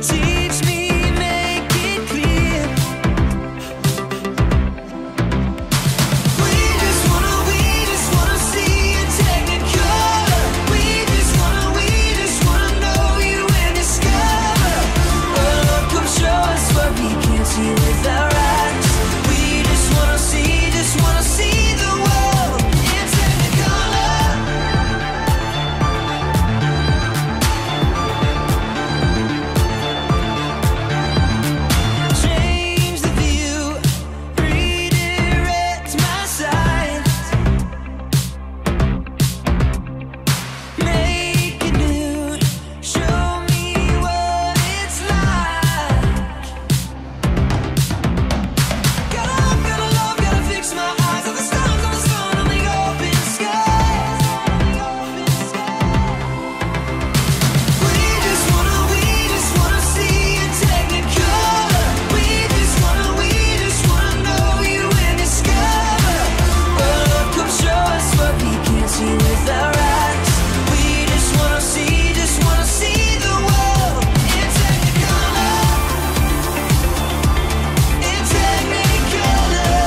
Teach me, make it clear. We just wanna see a Technicolor. We just wanna know you and discover. Oh Lord, come show us what we can't see with our eyes. We just wanna see the world in Technicolor. Change the view, redirect my sight. Make it new, show me what it's like. Gotta fix my eyes on the stars, on the sun, on the open skies. We just wanna see a Technicolor. We just wanna know you and discover. Oh Lord, come show us what we can't see with our eyes. We just wanna see the world in Technicolor. In Technicolor.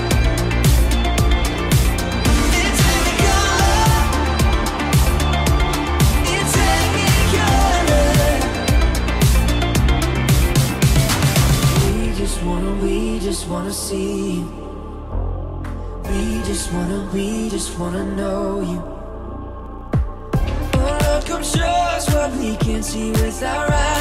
In Technicolor. In Technicolor. We just wanna see. We just wanna know you. Oh Lord, come show us what we can't see with our eyes.